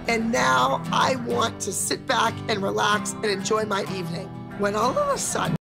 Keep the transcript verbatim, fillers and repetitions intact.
And now I want to sit back and relax and enjoy my evening. When all of a sudden,